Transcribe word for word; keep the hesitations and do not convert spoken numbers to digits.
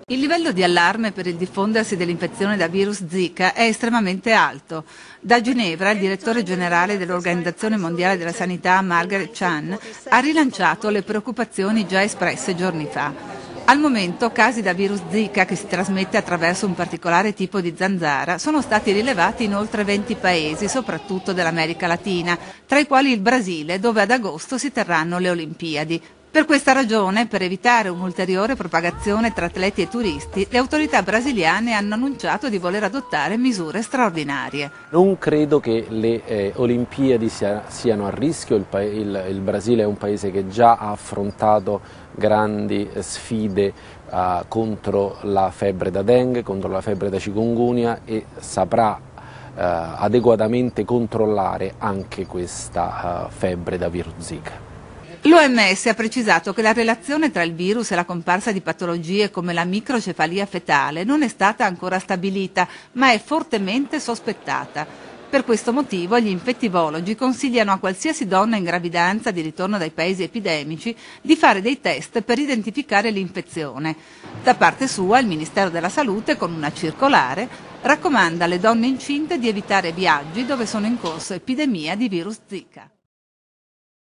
Il livello di allarme per il diffondersi dell'infezione da virus Zika è estremamente alto. Da Ginevra, il direttore generale dell'Organizzazione Mondiale della Sanità, Margaret Chan, ha rilanciato le preoccupazioni già espresse giorni fa. Al momento casi da virus Zika, che si trasmette attraverso un particolare tipo di zanzara, sono stati rilevati in oltre venti paesi, soprattutto dell'America Latina, tra i quali il Brasile, dove ad agosto si terranno le Olimpiadi. Per questa ragione, per evitare un'ulteriore propagazione tra atleti e turisti, le autorità brasiliane hanno annunciato di voler adottare misure straordinarie. Non credo che le eh, Olimpiadi sia, siano a rischio, il, il, il Brasile è un paese che già ha affrontato grandi sfide uh, contro la febbre da dengue, contro la febbre da chikungunya e saprà uh, adeguatamente controllare anche questa uh, febbre da virus Zika. L'O M S ha precisato che la relazione tra il virus e la comparsa di patologie come la microcefalia fetale non è stata ancora stabilita, ma è fortemente sospettata. Per questo motivo gli infettivologi consigliano a qualsiasi donna in gravidanza di ritorno dai paesi epidemici di fare dei test per identificare l'infezione. Da parte sua, il Ministero della Salute, con una circolare, raccomanda alle donne incinte di evitare viaggi dove sono in corso epidemia di virus Zika.